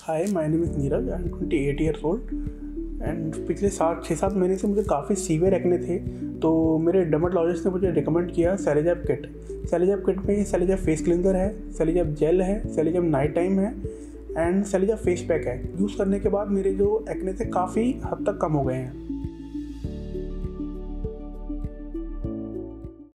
Hi, my name is Neeraj. I am 28 years old and पिछले 6-7 महीने से मुझे काफ़ी सीवियर एक्ने थे। तो मेरे डर्मेटोलॉजिस्ट ने मुझे रिकमेंड किया सेलिजैप किट। सेलिजैप किट में सेलिजैप फेस क्लींजर है, सेलिजैप जेल है, सेलिजैप नाइट टाइम है एंड सेलिजैप फेस पैक है। यूज़ करने के बाद मेरे जो एक्ने थे काफ़ी हद तक कम हो गए हैं।